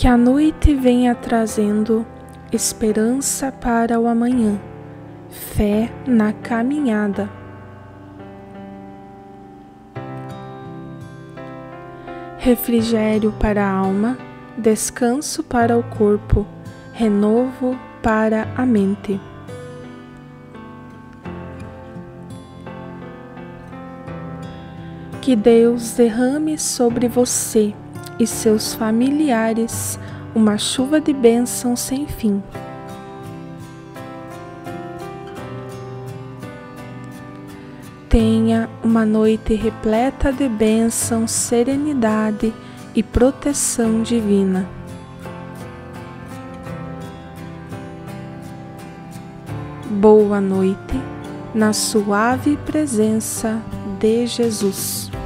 Que a noite venha trazendo esperança para o amanhã, fé na caminhada. Refrigério para a alma, descanso para o corpo, renovo para a mente. Que Deus derrame sobre você e seus familiares uma chuva de bênção sem fim. Tenha uma noite repleta de bênção, serenidade e proteção divina. Boa noite, na suave presença de Jesus.